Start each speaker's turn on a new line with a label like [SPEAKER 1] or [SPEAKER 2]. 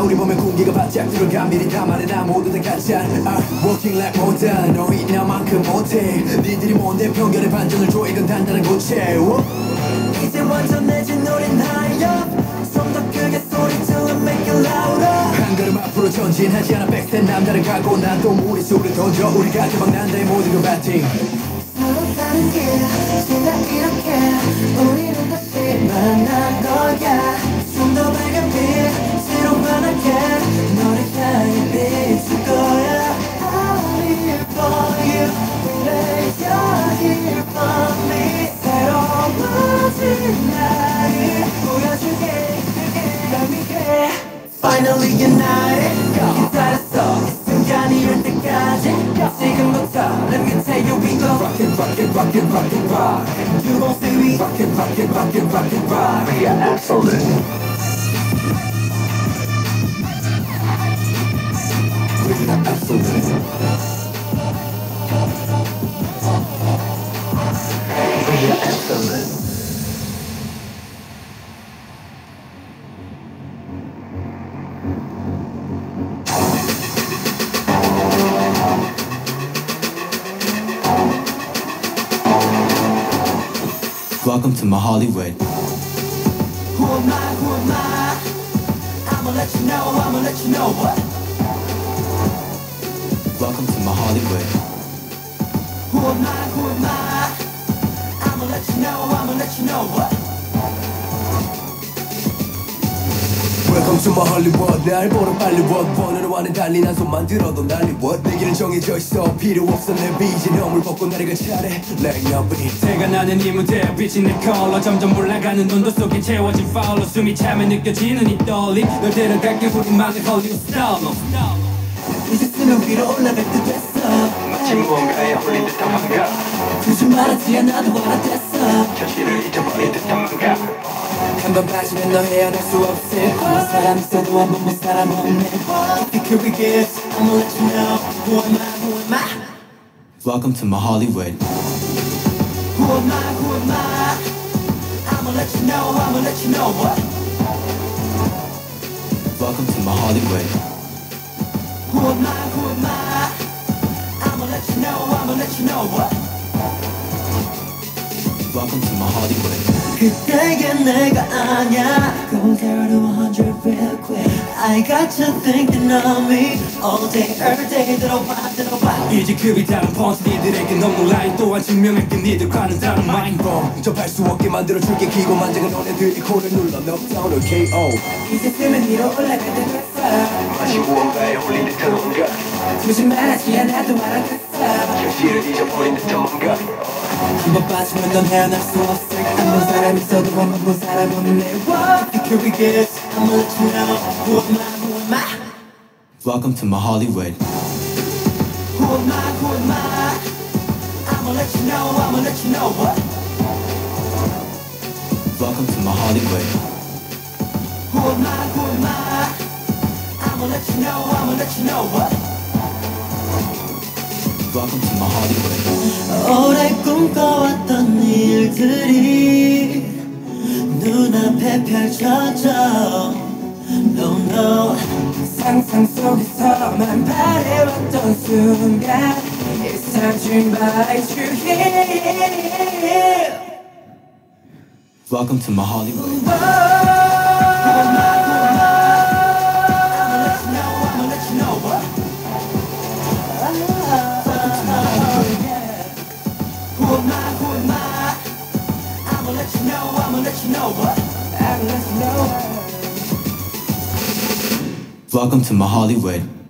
[SPEAKER 1] 우리 보면 공기가 바짝 들어가 미리 다 말해놔 모두 다 가짜 Walking like modern 너희 나만큼 못해 니들이 뭔데 편견의 반전을 줘 이건 단단한 고체
[SPEAKER 2] 이제 완전 내진 노린 high 좀 더 크게 소리질러 make it louder
[SPEAKER 1] 한 걸음 앞으로 전진하지 않아 백스텝 남다른 각오 난 또 무리수를 던져 우리가 대박난다의 모든 건 배팅
[SPEAKER 2] 서로 다른 길 지나 이렇게 우리는 다시 만날 거야 좀 더 밝은 빛으로 환하게 너를 향해 비출 거야 I'm here for you 그래 you're here for me 새로워진 나를 보여줄게 날 위해 Finally united 기다렸어 이 순간이 올 때까지 지금부터 Let me tell you we go
[SPEAKER 1] Rock it, rock it, rock it, rock it, rock
[SPEAKER 2] You gon' see we
[SPEAKER 1] Rock it, rock it, rock it, rock it, rock We are absolute We are absolute We are absolute Welcome to my Hollywood.
[SPEAKER 2] Who am I? I'ma let you know what
[SPEAKER 1] Welcome to my Hollywood.
[SPEAKER 2] Who am I? I'ma let you know what
[SPEAKER 1] Welcome to my Hollywood. 날 보러 빨리 원으로와는 달리 난 손만 들어도 난리 내 길은 정해져 있어 필요 없어 내 비전 허물 벗고 나를 차례 Like nobody
[SPEAKER 3] 새가 나는 이 무대에 비친 내 컬러 점점 올라가는 온도 속에 채워진 팔로 숨이 차면 느껴지는 이 떨림 널 데려갈게 우리만의 헐리우드 스타일로
[SPEAKER 2] 이제 수면 위로 올라갈 때 됐어
[SPEAKER 3] 마치 무언가에 홀린 듯한 감각
[SPEAKER 2] 굳이 말하지 않아도 알아댔어
[SPEAKER 3] 현실을 잊어버린 듯한 감각
[SPEAKER 2] 한번 빠지면 너 헤어날 수 없을 사람 있어도 한 번 못 살아먹네 If you could guess I'ma let you know Who am I?
[SPEAKER 1] Welcome to my Hollywood.
[SPEAKER 2] Who am I? I'ma let you know what
[SPEAKER 1] Welcome to my Hollywood.
[SPEAKER 2] Who am I? I'ma let you know what
[SPEAKER 1] Welcome to my Hollywood.
[SPEAKER 2] 그때가 내가 아냐 Go 0 to 100 real quick I got you thinking of me All day, every day 들어봐
[SPEAKER 3] 이제 급이 다른 펀치 니들에게 너무 라인 또한 증명할게 니들과는 다른 마인
[SPEAKER 1] 접할 수 없게 만들어줄게 기고 만장은 너네들이 코를 눌러 knockdown을 KO
[SPEAKER 2] 이제 수면 위로 올라갈 때 됐어
[SPEAKER 3] 마치 무언가에 홀린 듯한 온각
[SPEAKER 2] 굳이 말하지 않아도 알아듣어
[SPEAKER 3] 현실을 잊어버린 듯한 감각
[SPEAKER 2] 한번 빠지면 넌 헤어날 수 없을 한번 사람 있어도 한 번 못 살아보네 If you could guess I'ma let you know Who am I?
[SPEAKER 1] Welcome to my Hollywood.
[SPEAKER 2] Who am I? I'ma let you know what
[SPEAKER 1] Welcome to my Hollywood.
[SPEAKER 2] Who am I? I'ma let you know what
[SPEAKER 1] Welcome to my Hollywood.
[SPEAKER 2] 오래 꿈꿔왔던 일들이 눈앞에 펼쳐져 No no 상상 속에서만 바래왔던 순간 It's time to invite you here
[SPEAKER 1] Welcome to my Hollywood. Welcome to my Hollywood.